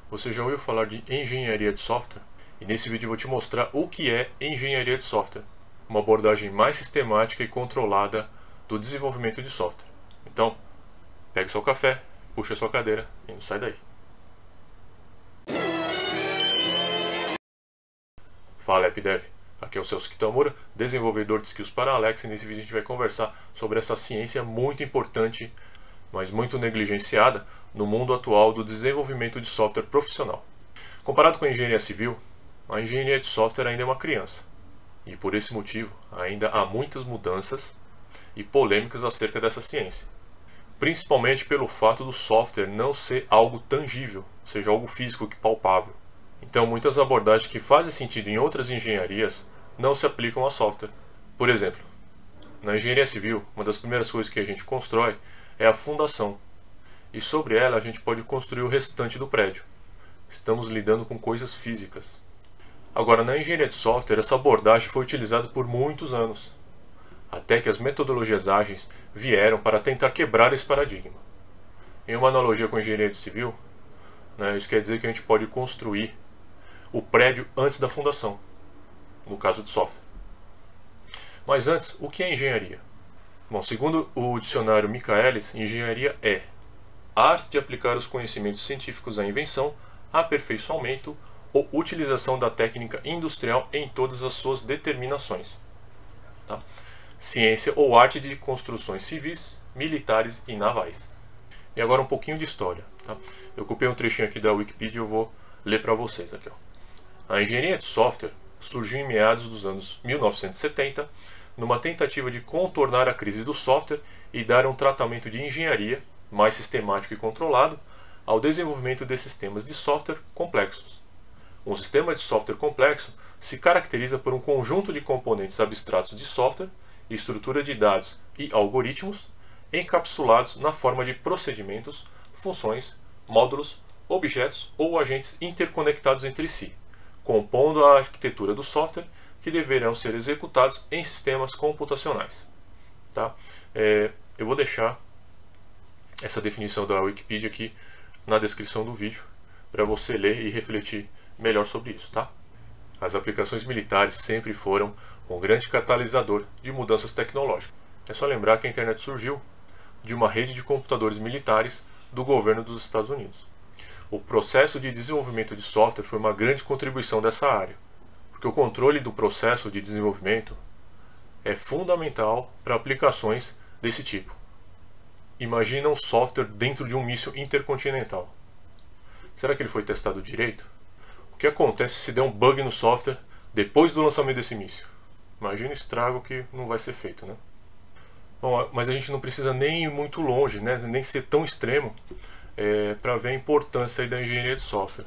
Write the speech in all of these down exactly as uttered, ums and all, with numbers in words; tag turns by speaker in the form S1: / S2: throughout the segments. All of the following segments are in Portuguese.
S1: Você já ouviu falar de engenharia de software? E nesse vídeo eu vou te mostrar o que é engenharia de software, uma abordagem mais sistemática e controlada do desenvolvimento de software. Então, pegue seu café, puxe a sua cadeira e não sai daí. Fala AppDev, aqui é o Celso Kitamura, desenvolvedor de skills para Alexa, e nesse vídeo a gente vai conversar sobre essa ciência muito importante, mas muito negligenciada no mundo atual do desenvolvimento de software profissional. Comparado com a engenharia civil, a engenharia de software ainda é uma criança, e por esse motivo ainda há muitas mudanças e polêmicas acerca dessa ciência, principalmente pelo fato do software não ser algo tangível, ou seja, algo físico e palpável. Então muitas abordagens que fazem sentido em outras engenharias não se aplicam a software. Por exemplo, na engenharia civil, uma das primeiras coisas que a gente constrói é a fundação, e sobre ela a gente pode construir o restante do prédio. Estamos lidando com coisas físicas. Agora, na engenharia de software, essa abordagem foi utilizada por muitos anos, até que as metodologias ágeis vieram para tentar quebrar esse paradigma. Em uma analogia com a engenharia civil, né, isso quer dizer que a gente pode construir o prédio antes da fundação, no caso de software. Mas antes, o que é engenharia? Bom, segundo o dicionário Michaelis, engenharia é a arte de aplicar os conhecimentos científicos à invenção, aperfeiçoamento ou utilização da técnica industrial em todas as suas determinações. Tá? Ciência ou arte de construções civis, militares e navais. E agora um pouquinho de história. Tá? Eu copiei um trechinho aqui da Wikipedia e eu vou ler para vocês aqui. Ó. A engenharia de software surgiu em meados dos anos mil novecentos e setenta, numa tentativa de contornar a crise do software e dar um tratamento de engenharia mais sistemático e controlado ao desenvolvimento de sistemas de software complexos. Um sistema de software complexo se caracteriza por um conjunto de componentes abstratos de software, estrutura de dados e algoritmos encapsulados na forma de procedimentos, funções, módulos, objetos ou agentes interconectados entre si, compondo a arquitetura do software que deverão ser executados em sistemas computacionais. Tá? É, eu vou deixar essa definição da Wikipedia aqui na descrição do vídeo para você ler e refletir melhor sobre isso. Tá? As aplicações militares sempre foram um grande catalisador de mudanças tecnológicas. É só lembrar que a internet surgiu de uma rede de computadores militares do governo dos Estados Unidos. O processo de desenvolvimento de software foi uma grande contribuição dessa área, porque o controle do processo de desenvolvimento é fundamental para aplicações desse tipo. Imagina um software dentro de um míssil intercontinental. Será que ele foi testado direito? O que acontece se der um bug no software depois do lançamento desse míssil? Imagina o estrago que não vai ser feito, né? Bom, mas a gente não precisa nem ir muito longe, né? Nem ser tão extremo é, para ver a importância aí da engenharia de software.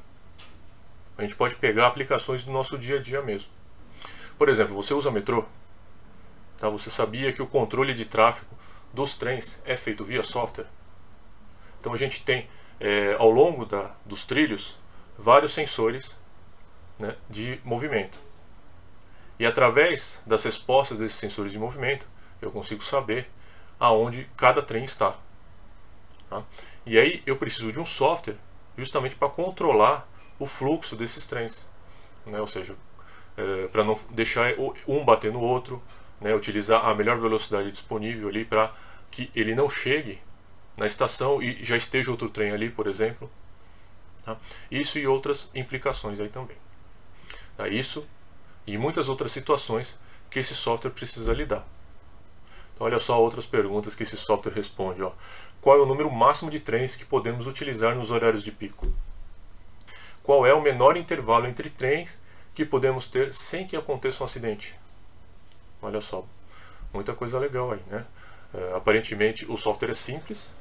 S1: A gente pode pegar aplicações do nosso dia a dia mesmo. Por exemplo, você usa metrô? Tá? Você sabia que o controle de tráfego dos trens é feito via software? Então a gente tem, é, ao longo da, dos trilhos, vários sensores, né, de movimento. E através das respostas desses sensores de movimento, eu consigo saber aonde cada trem está. Tá? E aí eu preciso de um software justamente para controlar o fluxo desses trens, né? Ou seja, é, para não deixar um bater no outro, né? Utilizar a melhor velocidade disponível ali para que ele não chegue na estação e já esteja outro trem ali, por exemplo. Tá? Isso e outras implicações aí também. Tá? Isso e muitas outras situações que esse software precisa lidar. Então, olha só outras perguntas que esse software responde. Ó. Qual é o número máximo de trens que podemos utilizar nos horários de pico? Qual é o menor intervalo entre trens que podemos ter sem que aconteça um acidente? Olha só, muita coisa legal aí, né? É, aparentemente o software é simples,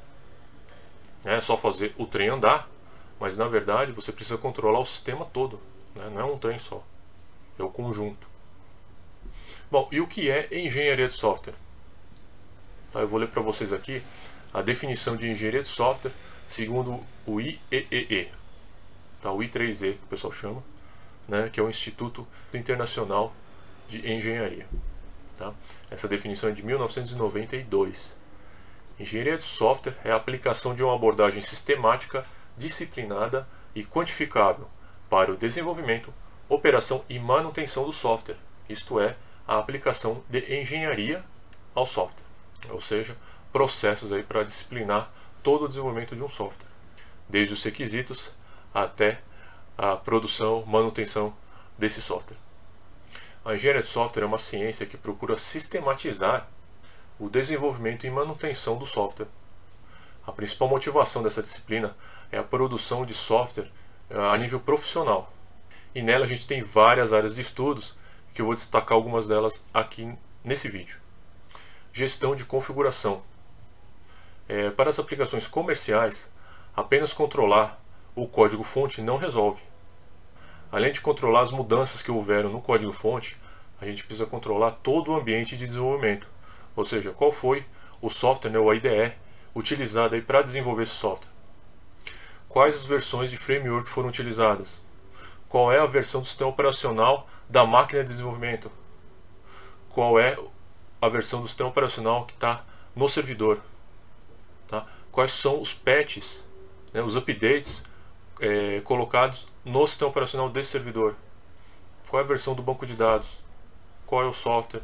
S1: é só fazer o trem andar, mas na verdade você precisa controlar o sistema todo, né? Não é um trem só, é o conjunto. Bom, e o que é engenharia de software? Tá, eu vou ler para vocês aqui a definição de engenharia de software segundo o I E E E. Tá, o I três E, que o pessoal chama, né, que é o Instituto Internacional de Engenharia. Tá? Essa definição é de mil novecentos e noventa e dois. Engenharia de software é a aplicação de uma abordagem sistemática, disciplinada e quantificável para o desenvolvimento, operação e manutenção do software, isto é, a aplicação de engenharia ao software, ou seja, processos aí para disciplinar todo o desenvolvimento de um software, desde os requisitos até a produção, manutenção desse software. A engenharia de software é uma ciência que procura sistematizar o desenvolvimento e manutenção do software. A principal motivação dessa disciplina é a produção de software a nível profissional. E nela a gente tem várias áreas de estudos, que eu vou destacar algumas delas aqui nesse vídeo. Gestão de configuração. É, para as aplicações comerciais, apenas controlar o código-fonte não resolve. Além de controlar as mudanças que houveram no código-fonte, a gente precisa controlar todo o ambiente de desenvolvimento. Ou seja, qual foi o software, né, o I D E, utilizado para desenvolver esse software. Quais as versões de framework foram utilizadas? Qual é a versão do sistema operacional da máquina de desenvolvimento? Qual é a versão do sistema operacional que está no servidor? Tá? Quais são os patches, né, os updates é, colocados no sistema operacional desse servidor? Qual é a versão do banco de dados? Qual é o software?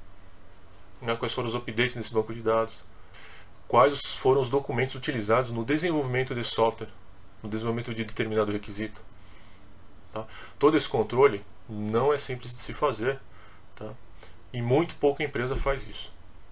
S1: Né, quais foram os updates nesse banco de dados? Quais foram os documentos utilizados no desenvolvimento desse software, no desenvolvimento de determinado requisito? Tá? Todo esse controle não é simples de se fazer, tá? E muito pouca empresa faz isso.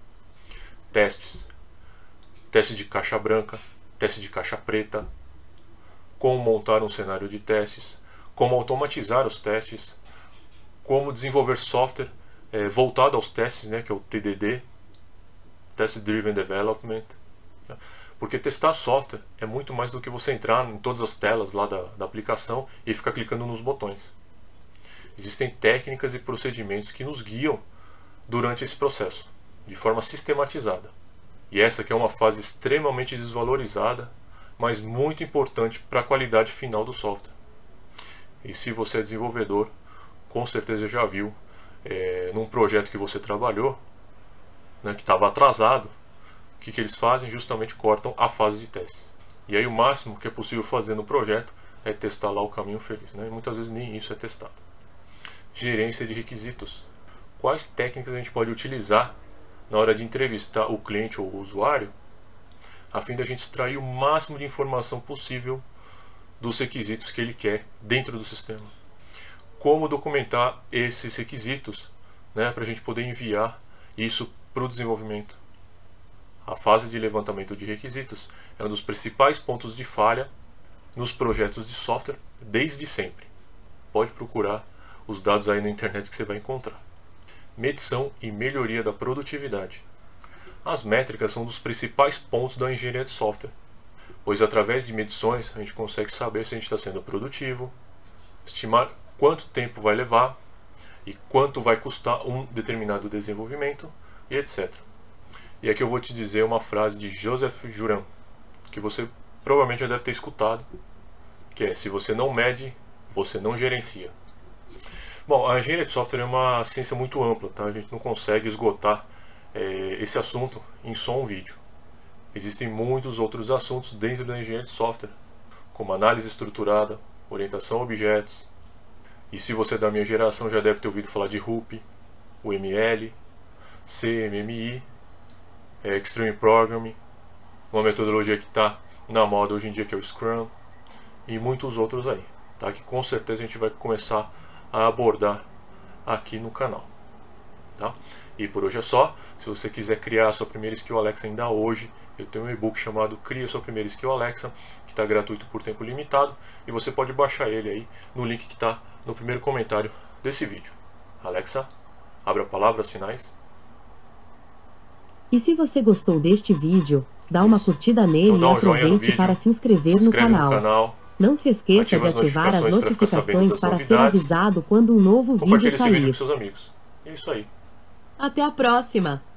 S1: Testes. Teste de caixa branca, teste de caixa preta, como montar um cenário de testes, como automatizar os testes, como desenvolver software é, voltado aos testes, né, que é o T D D, Test Driven Development. Tá? Porque testar software é muito mais do que você entrar em todas as telas lá da, da aplicação e ficar clicando nos botões. Existem técnicas e procedimentos que nos guiam durante esse processo, de forma sistematizada. E essa aqui é uma fase extremamente desvalorizada, mas muito importante para a qualidade final do software. E se você é desenvolvedor, com certeza já viu, é, num projeto que você trabalhou, né, que estava atrasado, o que, que eles fazem? Justamente cortam a fase de testes. E aí o máximo que é possível fazer no projeto é testar lá o caminho feliz, né? E muitas vezes nem isso é testado. Gerência de requisitos. Quais técnicas a gente pode utilizar na hora de entrevistar o cliente ou o usuário, a fim de a gente extrair o máximo de informação possível dos requisitos que ele quer dentro do sistema? Como documentar esses requisitos, né, para a gente poder enviar isso para o desenvolvimento? A fase de levantamento de requisitos é um dos principais pontos de falha nos projetos de software desde sempre. Pode procurar os dados aí na internet que você vai encontrar. Medição e melhoria da produtividade. As métricas são um dos principais pontos da engenharia de software, pois através de medições a gente consegue saber se a gente está sendo produtivo, estimar quanto tempo vai levar e quanto vai custar um determinado desenvolvimento e etcétera. E aqui eu vou te dizer uma frase de Joseph Juran, que você provavelmente já deve ter escutado, que é: se você não mede, você não gerencia. Bom, a engenharia de software é uma ciência muito ampla, tá? A gente não consegue esgotar é, esse assunto em só um vídeo. Existem muitos outros assuntos dentro da engenharia de software, como análise estruturada, orientação a objetos. E se você é da minha geração já deve ter ouvido falar de R U P, U M L, C M M I, é, Extreme Programming, uma metodologia que está na moda hoje em dia, que é o Scrum, e muitos outros aí, tá? Que com certeza a gente vai começar a abordar aqui no canal, tá? E por hoje é só. Se você quiser criar a sua primeira skill Alexa ainda hoje, eu tenho um e-book chamado Cria Sua Primeira Skill Alexa, que está gratuito por tempo limitado, e você pode baixar ele aí no link que está no primeiro comentário desse vídeo. Alexa, abra palavras finais.
S2: E se você gostou deste vídeo, dá uma
S1: Isso.
S2: curtida nele
S1: Então,
S2: e aproveite
S1: vídeo,
S2: para se inscrever
S1: se
S2: no,
S1: inscreve
S2: canal.
S1: no canal.
S2: Não se esqueça
S1: Ativa
S2: de ativar as
S1: as
S2: notificações para,
S1: para
S2: ser avisado quando um novo vídeo
S1: Compartilhe esse vídeo
S2: sair.
S1: com seus amigos. É isso aí.
S2: Até a próxima!